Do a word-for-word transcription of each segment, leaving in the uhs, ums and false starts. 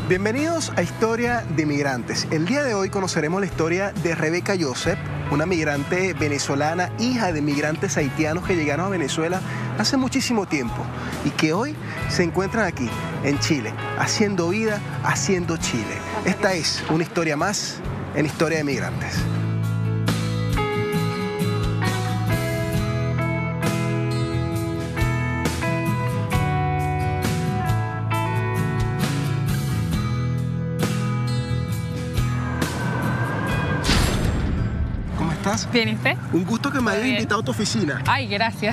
Bienvenidos a Historia de Migrantes. El día de hoy conoceremos la historia de Rebeca Joseph, una migrante venezolana, hija de migrantes haitianos que llegaron a Venezuela hace muchísimo tiempo y que hoy se encuentran aquí, en Chile, haciendo vida, haciendo Chile. Esta es una historia más en Historia de Migrantes. Bien, ¿y usted? Un gusto que me hayas invitado a tu oficina. Ay, gracias.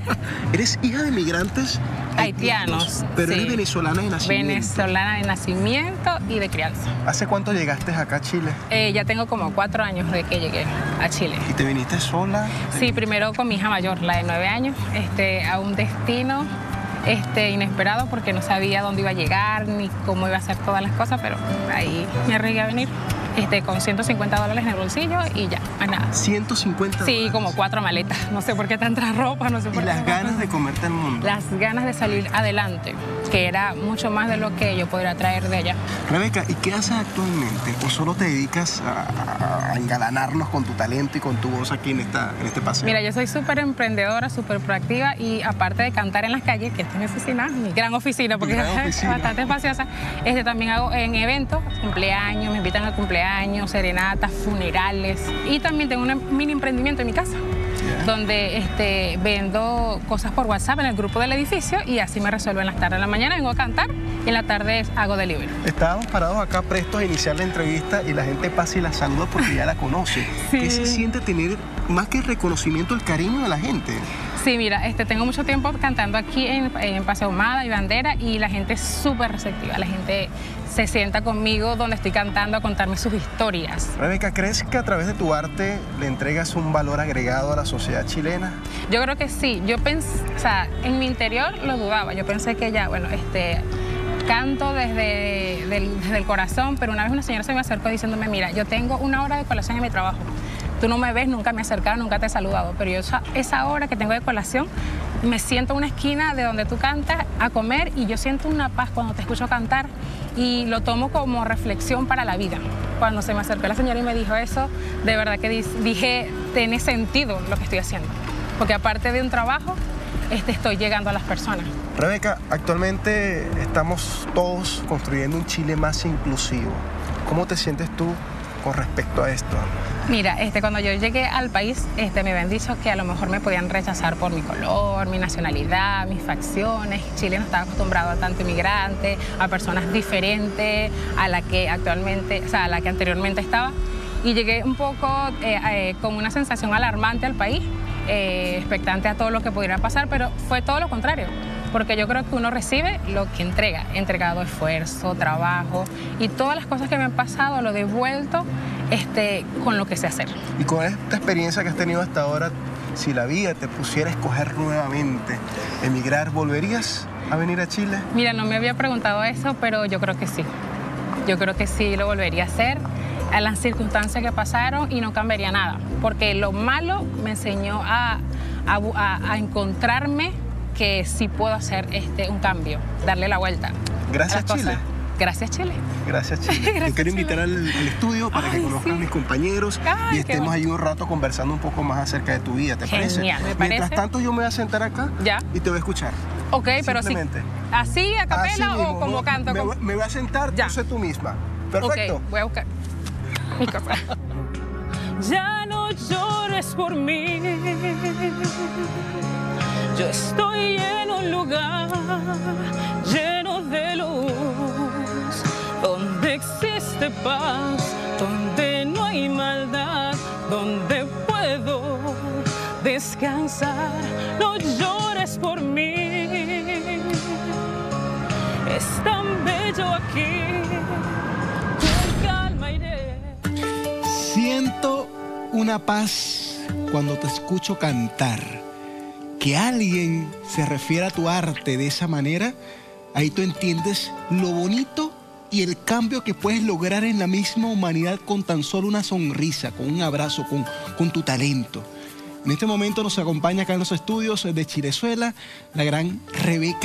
Eres hija de migrantes haitianos, haitianos, pero sí. Eres venezolana de nacimiento. Venezolana de nacimiento y de crianza. ¿Hace cuánto llegaste acá a Chile? Eh, ya tengo como cuatro años de que llegué a Chile. ¿Y te viniste sola? Sí, primero con mi hija mayor, la de nueve años, este, a un destino este, inesperado porque no sabía dónde iba a llegar ni cómo iba a hacer todas las cosas, pero ahí me arriesgué a venir. Este, con ciento cincuenta dólares en el bolsillo y ya, más nada. ¿ciento cincuenta dólares? Sí, como cuatro maletas. No sé por qué tanta ropa, no sé por ¿Y qué. las ganas de comerte el mundo? Las ganas de salir adelante, que era mucho más de lo que yo podría traer de allá. Rebeca, ¿y qué haces actualmente? ¿O solo te dedicas a, a engalanarnos con tu talento y con tu voz aquí en, esta, en este paseo? Mira, yo soy súper emprendedora, súper proactiva y aparte de cantar en las calles, que esta es mi oficina, mi gran oficina, porque gran es oficina. bastante espaciosa, este, también hago en eventos, cumpleaños, me invitan al cumpleaños, serenatas, funerales y también tengo un mini emprendimiento en mi casa. Yeah. Donde este, vendo cosas por WhatsApp en el grupo del edificio y así me resuelvo en las tardes. En la mañana vengo a cantar y en la tarde hago delivery. Estábamos parados acá prestos a iniciar la entrevista y la gente pasa y la saluda porque ya la conoce. Sí. ¿Qué se siente tener más que el reconocimiento, el cariño de la gente? Sí, mira, este, tengo mucho tiempo cantando aquí en, en Paseo Humada y Bandera y la gente es súper receptiva. La gente se sienta conmigo donde estoy cantando a contarme sus historias. Rebeca, ¿crees que a través de tu arte le entregas un valor agregado a la sociedad chilena? Yo creo que sí. Yo pensé, o sea, en mi interior lo dudaba. Yo pensé que ya, bueno, este, canto desde, del, desde el corazón, pero una vez una señora se me acercó diciéndome, mira, yo tengo una hora de colación en mi trabajo. Tú no me ves, nunca me he acercado, nunca te he saludado, pero yo esa, esa hora que tengo de colación me siento en una esquina de donde tú cantas a comer y yo siento una paz cuando te escucho cantar y lo tomo como reflexión para la vida. Cuando se me acercó la señora y me dijo eso, de verdad que dije, tiene sentido lo que estoy haciendo, porque aparte de un trabajo, este, estoy llegando a las personas. Rebeca, actualmente estamos todos construyendo un Chile más inclusivo. ¿Cómo te sientes tú con respecto a esto? Mira, este, cuando yo llegué al país, este, me habían dicho que a lo mejor me podían rechazar por mi color, mi nacionalidad, mis facciones. Chile no estaba acostumbrado a tanto inmigrante, a personas diferentes a la que actualmente, o sea, a la que anteriormente estaba. Y llegué un poco eh, eh, con una sensación alarmante al país, eh, expectante a todo lo que pudiera pasar, pero fue todo lo contrario. Porque yo creo que uno recibe lo que entrega. He entregado esfuerzo, trabajo y todas las cosas que me han pasado lo he devuelto este, con lo que sé hacer. Y con esta experiencia que has tenido hasta ahora, si la vida te pusiera a escoger nuevamente, emigrar, ¿volverías a venir a Chile? Mira, no me había preguntado eso, pero yo creo que sí. Yo creo que sí lo volvería a hacer a las circunstancias que pasaron y no cambiaría nada. Porque lo malo me enseñó a, a, a, a encontrarme que sí puedo hacer este, un cambio, darle la vuelta. Gracias, Chile. Gracias, Chile. Gracias, Chile. Gracias, Te quiero invitar al, al estudio para Ay, que conozcan sí. a mis compañeros Ay, y estemos bueno. ahí un rato conversando un poco más acerca de tu vida, ¿te Genial, parece? me Mientras parece. tanto, yo me voy a sentar acá ¿Ya? y te voy a escuchar. Ok, pero sí. ¿Así, a capela Así o mismo, como no, canto? Me, como... me voy a sentar, ya. Tú sé tú misma. Perfecto. Ok, voy a buscar mi café. Ya no llores por mí. Yo estoy en un lugar lleno de luz, donde existe paz, donde no hay maldad, donde puedo descansar. No llores por mí, es tan bello aquí, con calma iré. Siento una paz cuando te escucho cantar. Que alguien se refiera a tu arte de esa manera, ahí tú entiendes lo bonito y el cambio que puedes lograr en la misma humanidad con tan solo una sonrisa, con un abrazo, con, con tu talento. En este momento nos acompaña acá en los estudios de Chilezuela la gran Rebeca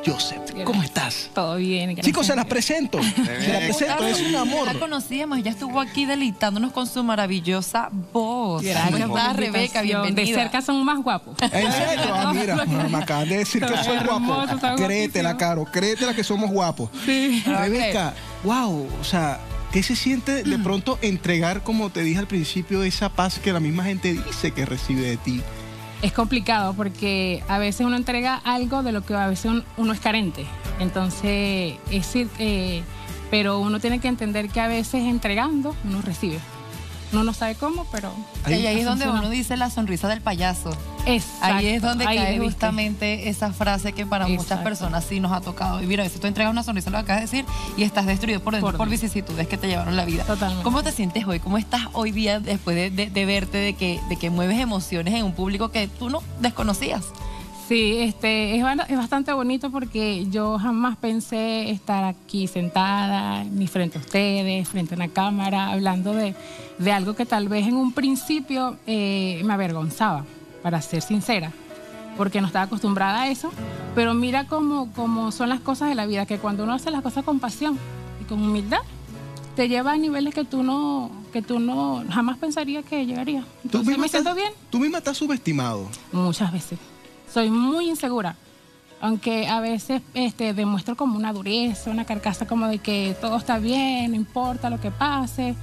Joseph. ¿Cómo estás? Todo bien, gracias. Chicos, se las presento. Se las presento, es un amor. Ya la conocíamos, ya estuvo aquí deleitándonos con su maravillosa voz. Gracias ¿Cómo por la estás, Rebeca? invitación. Bienvenida. De cerca son más guapos. ¿En serio? Ah, mira, me acaban de decir que soy guapo. Créetela, Caro, créetela que somos guapos. Sí. Rebeca, wow, o sea, ¿qué se siente de pronto entregar, como te dije al principio, esa paz que la misma gente dice que recibe de ti? Es complicado porque a veces uno entrega algo de lo que a veces uno es carente. Entonces, es decir, eh, pero uno tiene que entender que a veces entregando uno recibe. Uno no sabe cómo, pero... Ahí, y ahí es donde uno dice la sonrisa del payaso. Exacto. Ahí es donde Ahí cae le diste. justamente esa frase que para Exacto. muchas personas sí nos ha tocado vivir. A veces tú entregas una sonrisa, lo acabas de decir, y estás destruido por dentro Por por, dentro. vicisitudes que te llevaron la vida. Totalmente. ¿Cómo te sientes hoy? ¿Cómo estás hoy día después de, de, de verte, de que, de que mueves emociones en un público que tú no desconocías? Sí, este, es, ba- es bastante bonito porque yo jamás pensé estar aquí sentada, ni frente a ustedes, frente a una cámara, hablando de, de algo que tal vez en un principio eh, me avergonzaba, para ser sincera, porque no estaba acostumbrada a eso. Pero mira cómo, cómo son las cosas de la vida, que cuando uno hace las cosas con pasión y con humildad, te lleva a niveles que tú no, que tú no jamás pensaría que llegaría. ¿Tú Entonces misma me siento estás- bien Tú misma estás subestimado. muchas veces. Soy muy insegura, aunque a veces este, demuestro como una dureza, una carcasa como de que todo está bien, no importa lo que pase,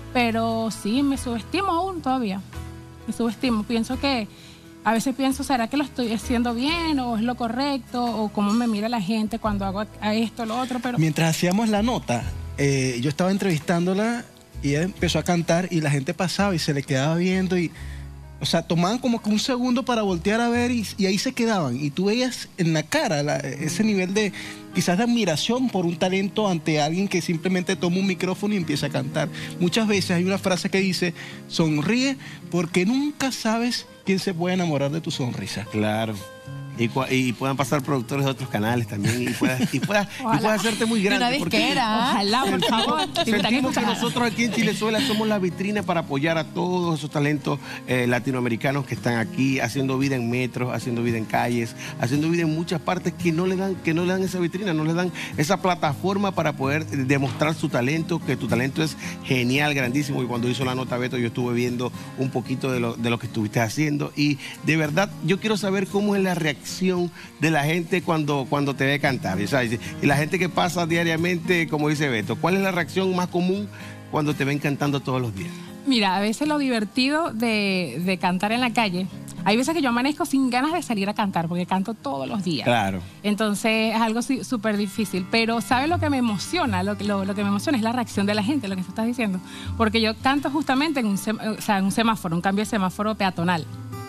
pero sí, me subestimo aún todavía, me subestimo, pienso que, a veces pienso, ¿será que lo estoy haciendo bien o es lo correcto? O cómo me mira la gente cuando hago a esto o lo otro, pero... Mientras hacíamos la nota, eh, yo estaba entrevistándola y ella empezó a cantar y la gente pasaba y se le quedaba viendo y... O sea, tomaban como que un segundo para voltear a ver y, y ahí se quedaban. Y tú veías en la cara la- ese nivel de, quizás de admiración por un talento ante alguien que simplemente toma un micrófono y empieza a cantar. Muchas veces hay una frase que dice, sonríe porque nunca sabes quién se puede enamorar de tu sonrisa. Claro. Y, cua- y puedan pasar productores de otros canales también y puedas y puedas y Ojalá. puedas hacerte muy Y una grande. porque disquera. Ojalá, por favor. si me están sentimos que escuchando. nosotros aquí en Chilezuela somos la vitrina para apoyar a todos esos talentos eh, latinoamericanos que están aquí haciendo vida en metros, haciendo vida en calles, haciendo vida en muchas partes que no le dan, que no le dan esa vitrina, no le dan esa plataforma para poder demostrar su talento, que tu talento es genial, grandísimo. Y cuando hizo la nota Beto, yo estuve viendo un poquito de lo, de lo que estuviste haciendo. Y de verdad, yo quiero saber cómo es la reacción de la gente cuando, cuando te ve cantar. O sea, y la gente que pasa diariamente, como dice Beto, ¿cuál es la reacción más común cuando te ven cantando todos los días? Mira, a veces lo divertido de, de cantar en la calle, hay veces que yo amanezco sin ganas de salir a cantar porque canto todos los días. Claro. Entonces es algo sí- súper difícil. Pero ¿sabes lo que me emociona? Lo, que- lo, lo que me emociona es la reacción de la gente, lo que tú estás diciendo. Porque yo canto justamente en un, sem- o sea, en un semáforo, un cambio de semáforo peatonal.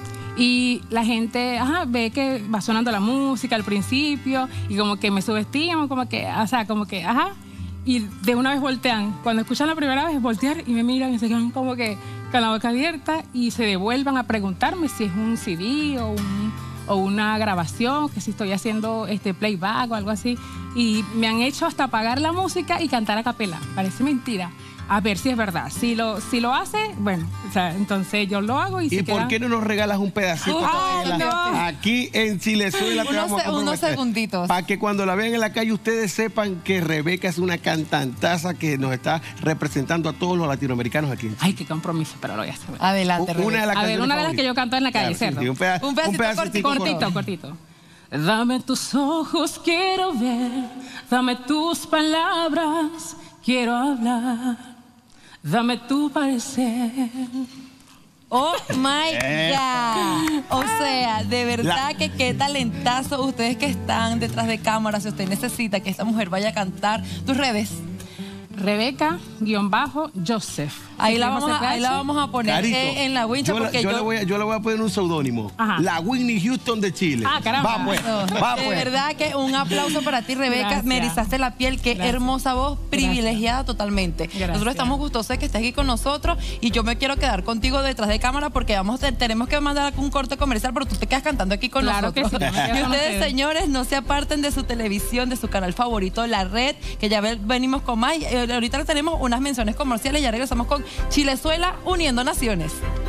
Y la gente, ajá, ve que va sonando la música al principio y como que me subestiman, como que, o sea, como que, ajá. Y de una vez voltean. Cuando escuchan la primera vez, voltear y me miran y se quedan como que con la boca abierta y se devuelvan a preguntarme si es un C D o, un, o una grabación, que si estoy haciendo este playback o algo así. Y me han hecho hasta apagar la música y cantar a capela. Parece mentira. A ver si es verdad. Si lo, si lo hace, bueno, o sea, entonces yo lo hago y, ¿Y se por quedan... qué no nos regalas un pedacito? Ay, de la- no. Aquí en Chilezuela te Unos vamos a se- unos comprometer. segunditos. Para que cuando la vean en la calle ustedes sepan que Rebeca es una cantantaza que nos está representando a todos los latinoamericanos aquí en Chile. Ay, qué compromiso, pero lo voy a hacer. Adelante, Una de Rebeca. las A ver, canciones una de las que favoritas. yo canto en la calle, Claro, sí, ¿cierto? sí, un, peda- Un pedacito pedacitico cortito, Cortito, cortito. Dame tus ojos, quiero ver. Dame tus palabras, quiero hablar. Dame tu parecer. Oh my Eh. God. O sea, de verdad La- que qué talentazo. Ustedes que están detrás de cámara, si usted necesita que esta mujer vaya a cantar, tus redes. Rebeca-Joseph. Ahí la, Escribo vamos a, ahí la C P H. vamos a poner Carito, eh, en la wincha yo, la- porque yo, yo... le voy a, yo le voy a poner un seudónimo. Ajá. La Whitney Houston de Chile. Ah, caramba. Va pues, No, va de pues. verdad que un aplauso para ti, Rebeca. Gracias. Me erizaste la piel, qué Gracias. hermosa voz, privilegiada totalmente. Gracias. Nosotros estamos gustosos de que estés aquí con nosotros y yo me quiero quedar contigo detrás de cámara porque vamos a- tenemos que mandar un corte comercial, pero tú te quedas cantando aquí con Claro que nosotros. sí, yo me quedo Y con ustedes, ustedes. señores, no se aparten de su televisión, de su canal favorito, La Red, que ya ve- venimos con más. Eh, Ahorita tenemos unas menciones comerciales y ya regresamos con Chilezuela uniendo naciones.